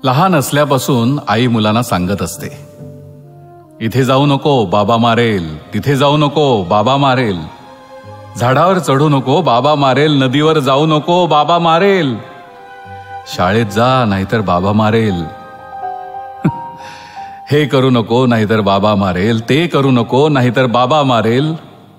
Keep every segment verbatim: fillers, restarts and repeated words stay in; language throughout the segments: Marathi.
लहान असल्यापासून आई मुलांना सांगत असते, इथे जाऊ नको बाबा मारेल, तिथे जाऊ नको बाबा मारेल, झाडावर चढू नको बाबा मारेल, नदीवर जाऊ नको बाबा मारेल, शाळेत जा नाहीतर बाबा मारेल, हे करू नको नाहीतर बाबा मारेल, ते करू नको नाहीतर बाबा मारेल.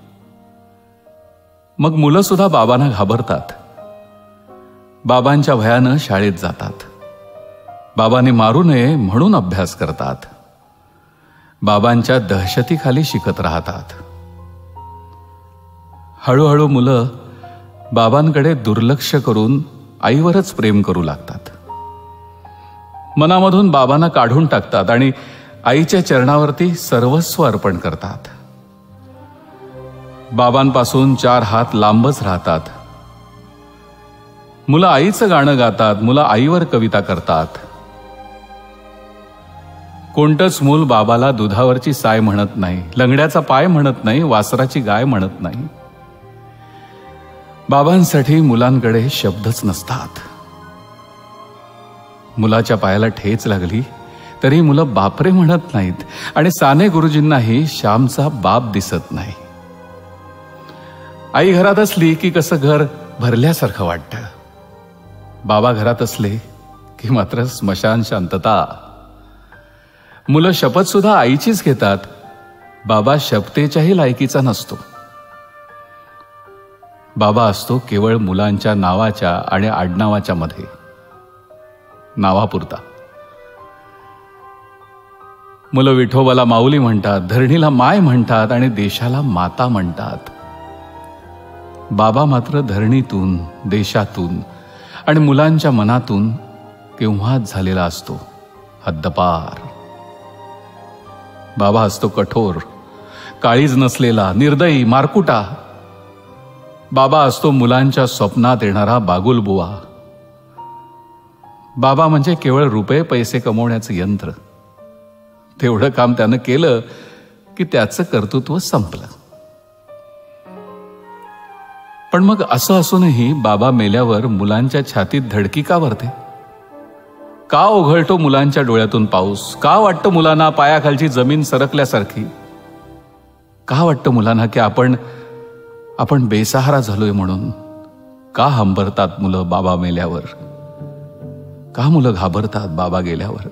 मग मुलं सुद्धा बाबांना घाबरतात. बाबांच्या भयानं शाळेत जातात. बाबांनी मारू नये म्हणून अभ्यास करतात. बाबांच्या दहशतीखाली शिकत राहतात. हळूहळू मुलं बाबांकडे दुर्लक्ष करून आईवरच प्रेम करू लागतात. मनामधून बाबांना काढून टाकतात आणि आईच्या चरणावरती सर्वस्व अर्पण करतात. बाबांपासून चार हात लांबच राहतात. मुलं आईचं गाणं गातात. मुलं आईवर कविता करतात. कोणतंच मूल बाबाला दुधावरची साय म्हणत नाही, लंगड्याचा पाय म्हणत नाही, वासराची गाय म्हणत नाही. बाबांसाठी मुलांकडे शब्दच नसतात. मुलाच्या पायाला ठेच लागली तरी मुलं बापरे म्हणत नाहीत आणि साने गुरुजींनाही श्यामचा बाप दिसत नाही. आई घरात असली की कसं घर भरल्यासारखं वाटतं. बाबा घरात असले की मात्र स्मशान शांतता. मुलं शपथ सुद्धा आईचीच घेतात. बाबा शपथेच्याही लायकीचा नसतो. बाबा असतो केवळ मुलांच्या नावाच्या आणि आडनावाच्या मध्ये, नावापुरता. मुलं विठोबाला माऊली म्हणतात, धरणीला माय म्हणतात आणि देशाला माता म्हणतात. बाबा मात्र धरणीतून, देशातून आणि मुलांच्या मनातून केव्हाच झालेला असतो, हद्दपार. बाबा असतो कठोर, काळीज नसलेला, निर्दयी, मारकुटा. बाबा असतो मुलांच्या स्वप्नात येणारा बागुलबुवा. बाबा म्हणजे केवळ रुपये पैसे कमवण्याचं यंत्र. तेवढं काम त्यानं केलं की त्याचं कर्तृत्व संपलं. पण मग असं असूनही बाबा मेल्यावर मुलांच्या छातीत धडकी का भरते? का ओघळतो मुलांच्या डोळ्यातून पाऊस? का वाटतं मुलांना पायाखालची जमीन सरकल्यासारखी? का वाटतं मुलांना की आपण आपण बेसहारा झालोय म्हणून? का हंबरतात मुलं बाबा मेल्यावर? का मुलं घाबरतात बाबा गेल्यावर?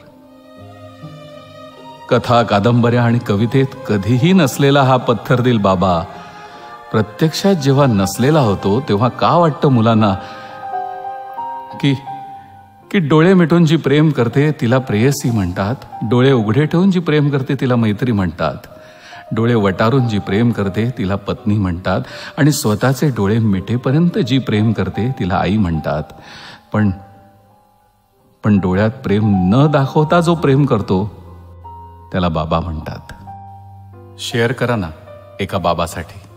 कथा, कादंबऱ्या आणि कवितेत कधीही नसलेला हा पत्थरदिल बाबा प्रत्यक्षात जेव्हा नसलेला होतो तेव्हा का वाटतं मुलांना की की डोळे मिटून जी प्रेम करते तिला प्रेयसी म्हणतात, डोळे उघडे ठेवून जी प्रेम करते तिला मैत्री म्हणतात, डोळे वटारून जी प्रेम करते तिला पत्नी म्हणतात आणि स्वतःचे डोळे मिटेपर्यंत जी प्रेम करते तिला आई म्हणतात. पण पण डोळ्यात प्रेम न दाखवता जो प्रेम करतो त्याला बाबा म्हणतात. शेअर करा ना एका बाबासाठी.